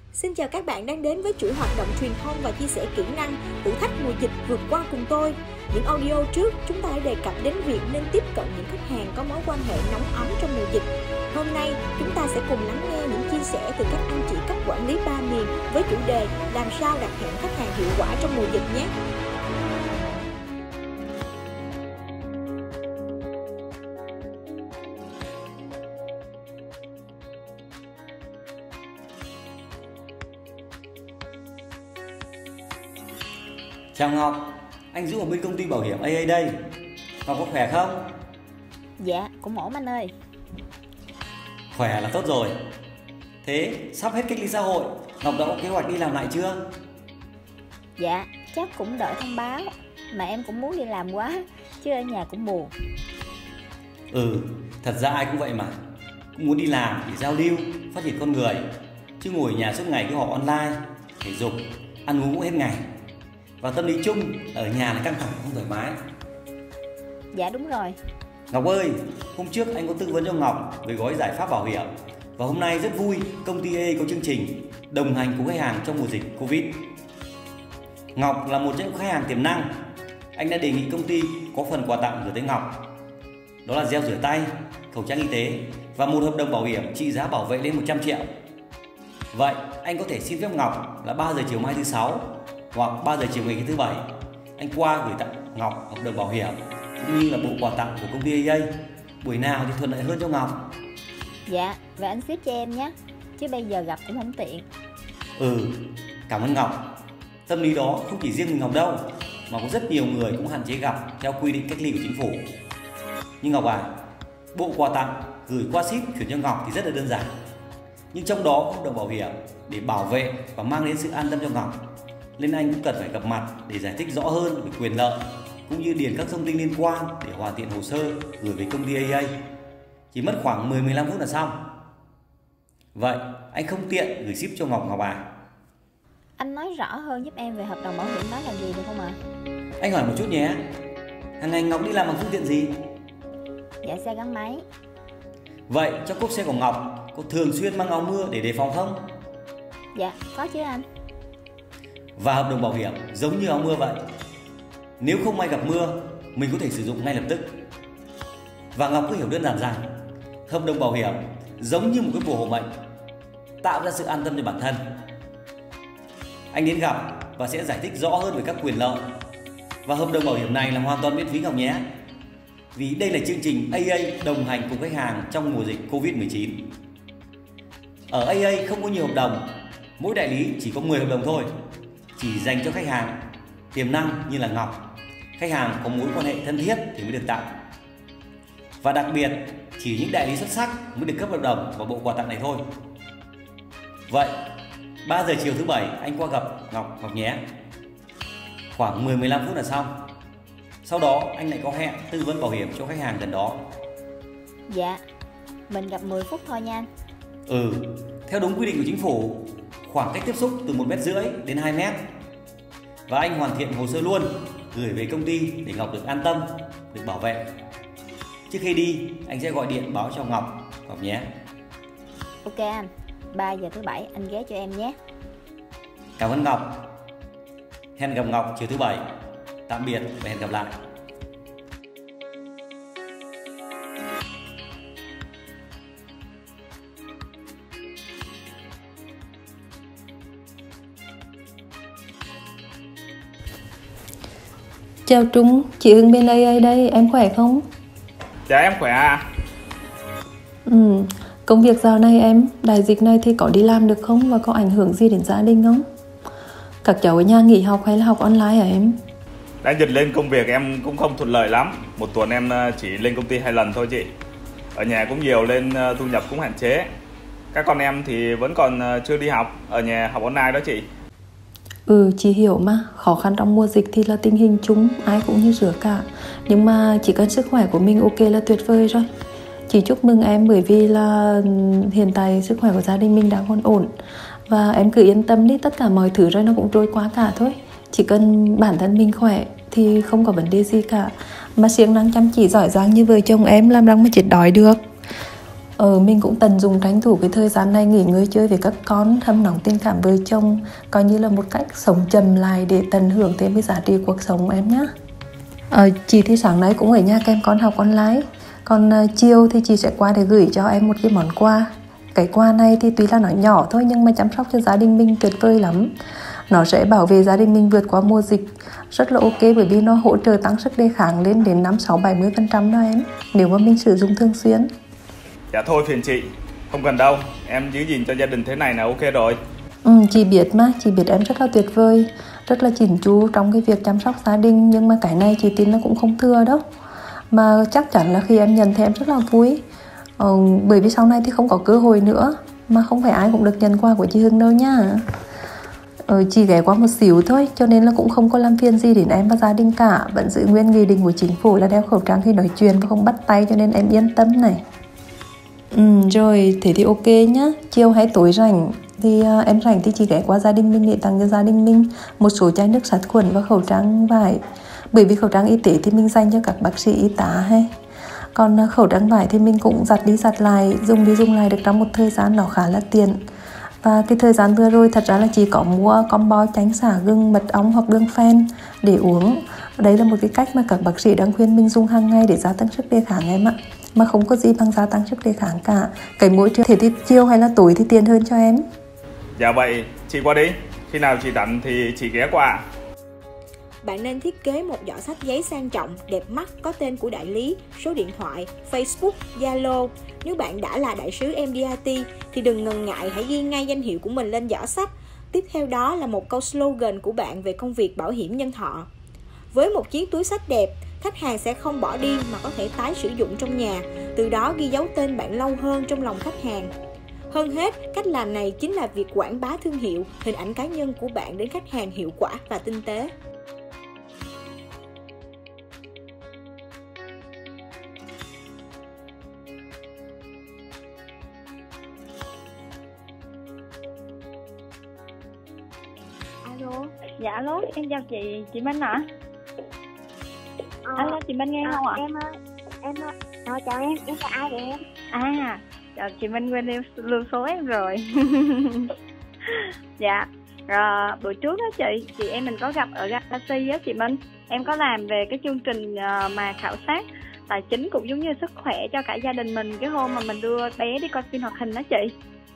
Xin chào các bạn đang đến với chuỗi hoạt động truyền thông và chia sẻ kỹ năng thử thách mùa dịch vượt qua cùng tôi. Những audio trước, chúng ta hãy đề cập đến việc nên tiếp cận những khách hàng có mối quan hệ nóng ấm trong mùa dịch. Hôm nay, chúng ta sẽ cùng lắng nghe những chia sẻ từ các anh chị cấp quản lý 3 miền với chủ đề làm sao đặt hẹn khách hàng hiệu quả trong mùa dịch nhé. Chào Ngọc, anh Dũng ở bên công ty bảo hiểm AA đây. Ngọc có khỏe không? Dạ, cũng ổn anh ơi. Khỏe là tốt rồi. Thế sắp hết cách ly xã hội, Ngọc đã có kế hoạch đi làm lại chưa? Dạ, chắc cũng đợi thông báo. Mà em cũng muốn đi làm quá, chứ ở nhà cũng buồn. Thật ra ai cũng vậy mà. Cũng muốn đi làm để giao lưu, phát triển con người. Chứ ngồi ở nhà suốt ngày cứ họp online, thể dục, ăn uống cũng hết ngày. Và tâm lý chung ở nhà là căng thẳng không thoải mái. Dạ đúng rồi. Ngọc ơi, hôm trước anh có tư vấn cho Ngọc về gói giải pháp bảo hiểm. Và hôm nay rất vui, công ty AA có chương trình đồng hành cùng khách hàng trong mùa dịch Covid. Ngọc là một trong những khách hàng tiềm năng. Anh đã đề nghị công ty có phần quà tặng gửi tới Ngọc. Đó là gel rửa tay, khẩu trang y tế và một hợp đồng bảo hiểm trị giá bảo vệ lên 100 triệu. Vậy anh có thể xin phép Ngọc là 3 giờ chiều mai thứ 6 hoặc 3 giờ chiều ngày thứ 7 anh qua gửi tặng Ngọc hợp đồng bảo hiểm cũng như là bộ quà tặng của công ty AA. Buổi nào thì thuận lợi hơn cho Ngọc? Dạ, vậy anh ship cho em nhé, chứ bây giờ gặp cũng không tiện. Cảm ơn Ngọc. Tâm lý đó không chỉ riêng mình Ngọc đâu, mà có rất nhiều người cũng hạn chế gặp theo quy định cách ly của chính phủ. Nhưng Ngọc à, bộ quà tặng gửi qua ship chuyển cho Ngọc thì rất là đơn giản. Nhưng trong đó có hợp đồng bảo hiểm để bảo vệ và mang đến sự an tâm cho Ngọc, nên anh cũng cần phải gặp mặt để giải thích rõ hơn về quyền lợi cũng như điền các thông tin liên quan để hoàn thiện hồ sơ gửi về công ty AA. Chỉ mất khoảng 10-15 phút là xong. Vậy anh không tiện gửi ship cho Ngọc à? Anh nói rõ hơn giúp em về hợp đồng bảo hiểm đó là gì được không ạ? Anh hỏi một chút nhé. Hàng ngày Ngọc đi làm bằng phương tiện gì? Dạ xe gắn máy. Vậy trong cốp xe của Ngọc có thường xuyên mang áo mưa để đề phòng không? Dạ có chứ anh. Và hợp đồng bảo hiểm giống như áo mưa vậy. Nếu không may gặp mưa, mình có thể sử dụng ngay lập tức. Và Ngọc cứ hiểu đơn giản rằng hợp đồng bảo hiểm giống như một cái bùa hộ mệnh, tạo ra sự an tâm cho bản thân. Anh đến gặp và sẽ giải thích rõ hơn về các quyền lợi. Và hợp đồng bảo hiểm này là hoàn toàn miễn phí Ngọc nhé. Vì đây là chương trình AA đồng hành cùng khách hàng trong mùa dịch Covid-19. Ở AA không có nhiều hợp đồng, mỗi đại lý chỉ có 10 hợp đồng thôi, chỉ dành cho khách hàng tiềm năng như là Ngọc, khách hàng có mối quan hệ thân thiết thì mới được tặng. Và đặc biệt, chỉ những đại lý xuất sắc mới được cấp hợp đồng và bộ quà tặng này thôi. Vậy, 3 giờ chiều thứ 7 anh qua gặp Ngọc nhé. Khoảng 10-15 phút là xong. Sau đó anh lại có hẹn tư vấn bảo hiểm cho khách hàng gần đó. Dạ, mình gặp 10 phút thôi nha anh. Theo đúng quy định của chính phủ, khoảng cách tiếp xúc từ 1,5 m đến 2 m. Và anh hoàn thiện hồ sơ luôn, gửi về công ty để Ngọc được an tâm, được bảo vệ. Trước khi đi, anh sẽ gọi điện báo cho Ngọc nhé. Ok anh, 3 giờ thứ 7 anh ghé cho em nhé. Cảm ơn Ngọc. Hẹn gặp Ngọc chiều thứ 7. Tạm biệt và hẹn gặp lại. Chào Trung, chị Hương bên AA đây, em khỏe không? Dạ em khỏe à. Công việc dạo này em, đại dịch này thì có đi làm được không và có ảnh hưởng gì đến gia đình không? Các cháu ở nhà nghỉ học hay là học online hả em? Đã dịch lên công việc em cũng không thuận lợi lắm. Một tuần em chỉ lên công ty 2 lần thôi chị. Ở nhà cũng nhiều nên thu nhập cũng hạn chế. Các con em thì vẫn còn chưa đi học, ở nhà học online đó chị. Chị hiểu mà, khó khăn trong mùa dịch thì là tình hình chung, ai cũng như rửa cả. Nhưng mà chỉ cần sức khỏe của mình ok là tuyệt vời rồi. Chị chúc mừng em bởi vì là hiện tại sức khỏe của gia đình mình đã còn ổn. Và em cứ yên tâm đi, tất cả mọi thứ rồi nó cũng trôi qua cả thôi. Chỉ cần bản thân mình khỏe thì không có vấn đề gì cả. Mà siêng năng chăm chỉ giỏi giang như vợ chồng em làm răng mà chết đói được. Mình cũng tận dụng tranh thủ cái thời gian này nghỉ ngơi chơi với các con, hâm nóng tình cảm vợ chồng, coi như là một cách sống chậm lại để tận hưởng thêm cái giá trị cuộc sống em nhé. Chị thì sáng nay cũng ở nhà kèm con học online, còn chiều thì chị sẽ qua để gửi cho em một cái món quà. Cái quà này thì tuy là nó nhỏ thôi nhưng mà chăm sóc cho gia đình mình tuyệt vời lắm. Nó sẽ bảo vệ gia đình mình vượt qua mùa dịch rất là ok, bởi vì nó hỗ trợ tăng sức đề kháng lên đến 5-6-70% đó em, nếu mà mình sử dụng thường xuyên. Dạ thôi phiền chị, không cần đâu, em giữ gìn cho gia đình thế này là ok rồi. Chị biết mà, chị biết em rất là tuyệt vời, rất là chỉn chu trong cái việc chăm sóc gia đình, nhưng mà cái này chị tin nó cũng không thừa đâu. Mà chắc chắn là khi em nhận thì em rất là vui, bởi vì sau này thì không có cơ hội nữa, mà không phải ai cũng được nhận quà của chị Hương đâu nha. Chị ghé qua một xíu thôi, cho nên là cũng không có làm phiền gì đến em và gia đình cả. Vẫn giữ nguyên nghị định của chính phủ là đeo khẩu trang khi nói chuyện và không bắt tay, cho nên em yên tâm này. Rồi, thế thì ok nhá. Chiều hay tối rảnh thì em rảnh thì chị ghé qua gia đình mình để tặng cho gia đình mình một số chai nước sát khuẩn và khẩu trang vải. Bởi vì khẩu trang y tế thì mình dành cho các bác sĩ y tá hay. Còn khẩu trang vải thì mình cũng giặt đi giặt lại, dùng đi dùng lại được trong một thời gian nó khá là tiện. Và cái thời gian vừa rồi thật ra là chị có mua combo tránh xả gừng, mật ong hoặc đường phen để uống. Đấy là một cái cách mà các bác sĩ đang khuyên mình dùng hàng ngày để gia tăng sức đề kháng em ạ. Mà không có gì bằng gia tăng sức đề kháng cả. Cái mỗi thế thì chiều hay là tối thì tiền hơn cho em. Dạ vậy, chị qua đi. Khi nào chị rảnh thì chị ghé qua. Bạn nên thiết kế một giỏ sách giấy sang trọng, đẹp mắt, có tên của đại lý, số điện thoại, Facebook, Zalo. Nếu bạn đã là đại sứ MDRT thì đừng ngần ngại, hãy ghi ngay danh hiệu của mình lên giỏ sách. Tiếp theo đó là một câu slogan của bạn về công việc bảo hiểm nhân thọ. Với một chiếc túi xách đẹp, khách hàng sẽ không bỏ đi mà có thể tái sử dụng trong nhà, từ đó ghi dấu tên bạn lâu hơn trong lòng khách hàng. Hơn hết, cách làm này chính là việc quảng bá thương hiệu, hình ảnh cá nhân của bạn đến khách hàng hiệu quả và tinh tế. Alo. Dạ alo, em chào chị Minh ạ. Alo, chị Minh nghe không ạ? Chào em là ai vậy em? Chị Minh quên lưu số em rồi. Dạ, rồi bữa trước đó chị em mình có gặp ở Galaxy á chị Minh. Em có làm về cái chương trình mà khảo sát tài chính cũng giống như sức khỏe cho cả gia đình mình, cái hôm mà mình đưa bé đi coi phim hoạt hình đó chị.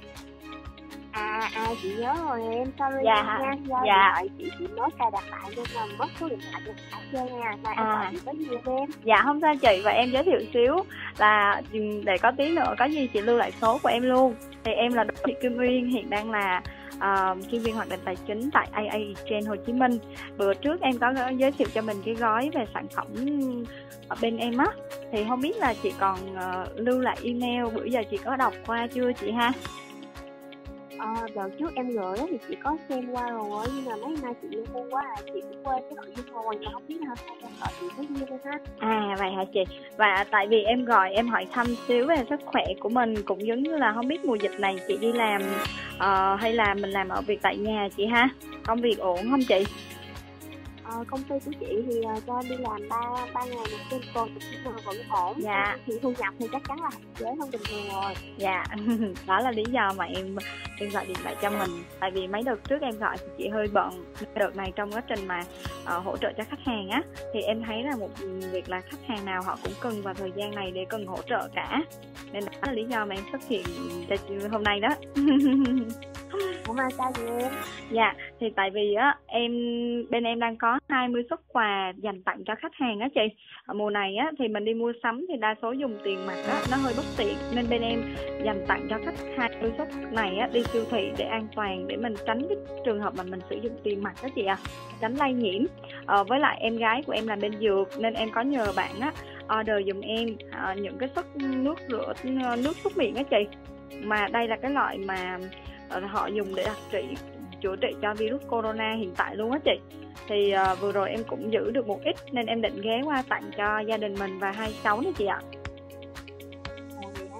Chị nhớ rồi em, sorry Dạ. nha. Dạ. Chị mới cài đặt lại nên là mất số điện thoại điện thoại chơi nha. Mà em gọi chị có gì không em? Dạ không sao chị, và em giới thiệu xíu là để có tí nữa có gì chị lưu lại số của em luôn. Thì em là Đỗ Thị Kim Uyên, hiện đang là chuyên viên hoạt động tài chính tại AA Exchange Hồ Chí Minh. Bữa trước em có giới thiệu cho mình cái gói về sản phẩm ở bên em á, thì không biết là chị còn lưu lại email, bữa giờ chị có đọc qua chưa chị ha? Đợt trước em gửi thì chị có xem qua rồi, nhưng mà mấy nay chị lưu mua quá chị cũng quên cái nội dung rồi, mà không biết là hôm nay em gọi chị có gì không ha? Vậy hả chị? Và tại vì em gọi em hỏi thăm xíu về sức khỏe của mình, cũng giống như là không biết mùa dịch này chị đi làm hay là mình làm ở việc tại nhà chị ha? Công việc ổn không chị? Công ty của chị thì cho đi làm 3 ngày một trên tuần nhưng mà vẫn ổn. Dạ. Thì thu nhập thì chắc chắn là hạn chế hơn bình thường rồi. Dạ. Đó là lý do mà em gọi điện lại cho mình. Tại vì mấy đợt trước em gọi thì chị hơi bận. Đợt này trong quá trình mà hỗ trợ cho khách hàng á, thì em thấy là một việc là khách hàng nào họ cũng cần vào thời gian này để cần hỗ trợ cả. Nên đó là lý do mà em xuất hiện hôm nay đó. Ủa mà sao vậy em? Dạ, thì tại vì á bên em đang có 20 suất quà dành tặng cho khách hàng á chị. Ở mùa này á thì mình đi mua sắm thì đa số dùng tiền mặt á, nó hơi bất tiện, nên bên em dành tặng cho khách 20 suất này á, đi siêu thị để an toàn, để mình tránh cái trường hợp mà mình sử dụng tiền mặt đó chị tránh lây nhiễm. Với lại em gái của em làm bên dược nên em có nhờ bạn á order giùm em những cái suất nước súc miệng á chị. Mà đây là cái loại mà họ dùng để chữa trị cho virus corona hiện tại luôn á chị. Thì vừa rồi em cũng giữ được một ít nên em định ghé qua tặng cho gia đình mình và hai cháu nữa chị ạ. Em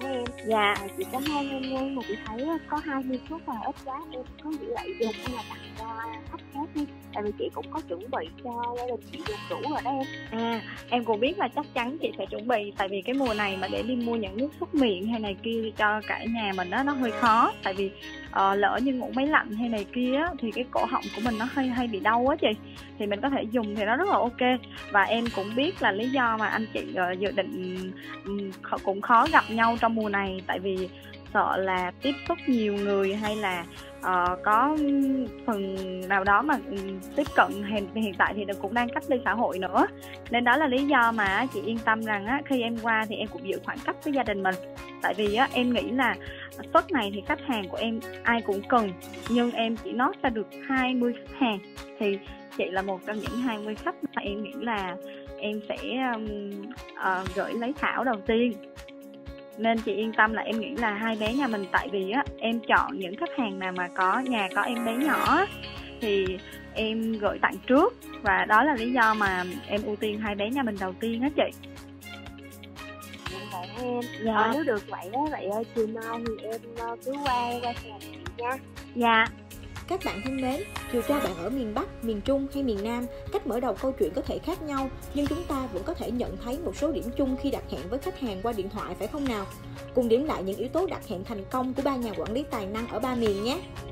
Dạ. Chị cảm ơn em nha, mà chị thấy có 20 suất là ít quá, em có giữ lại dùng hay là tặng cho khách khác đi, tại vì chị cũng có chuẩn bị cho gia đình chị dùng đủ rồi đó em. Em cũng biết là chắc chắn chị sẽ chuẩn bị, tại vì cái mùa này mà để đi mua những nước súc miệng hay này kia cho cả nhà mình đó, nó hơi khó, tại vì lỡ như ngủ máy lạnh hay này kia thì cái cổ họng của mình nó hay bị đau á chị, thì mình có thể dùng thì nó rất là ok. Và em cũng biết là lý do mà anh chị dự định cũng khó gặp nhau trong mùa này, tại vì sợ là tiếp xúc nhiều người hay là có phần nào đó mà tiếp cận, hiện tại thì cũng đang cách ly xã hội nữa, nên đó là lý do mà chị yên tâm rằng khi em qua thì em cũng giữ khoảng cách với gia đình mình. Tại vì em nghĩ là suất này thì khách hàng của em ai cũng cần, nhưng em chỉ nót ra được 20 khách hàng, thì chị là một trong những 20 khách mà em nghĩ là em sẽ gửi lấy Thảo đầu tiên. Nên chị yên tâm là em nghĩ là hai bé nhà mình, tại vì em chọn những khách hàng nào mà có nhà có em bé nhỏ thì em gửi tặng trước, và đó là lý do mà em ưu tiên hai bé nhà mình đầu tiên á chị. Vậy em. Dạ. Nếu được vậy đó, vậy chiều mai thì em cứ qua nhà chị nha. Dạ. Các bạn thân mến, dù cho bạn ở miền Bắc, miền Trung hay miền Nam, cách mở đầu câu chuyện có thể khác nhau, nhưng chúng ta vẫn có thể nhận thấy một số điểm chung khi đặt hẹn với khách hàng qua điện thoại, phải không nào? Cùng điểm lại những yếu tố đặt hẹn thành công của ba nhà quản lý tài năng ở ba miền nhé.